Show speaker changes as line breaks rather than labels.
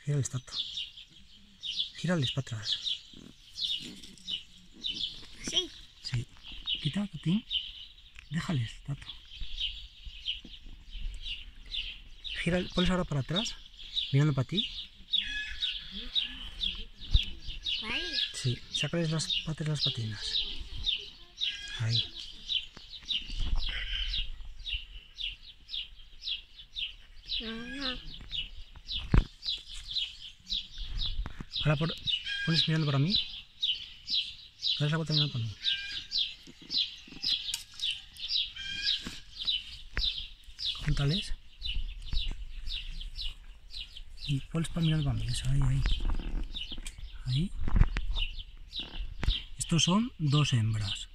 Gírales, Tato. Gírales para atrás.
Sí.
Sí. Quita, Tatín. Déjales, Tato. Gírales, ponles ahora para atrás, mirando para ti.
Vale.
Sí, sácales las patas de las patinas. Ahí.
No.
Ahora pones mirando para mí. Dale la vuelta mirando para mí. Júntales. Y ponles para mirando para mí. Eso, ahí. Ahí. Estos son 2 hembras.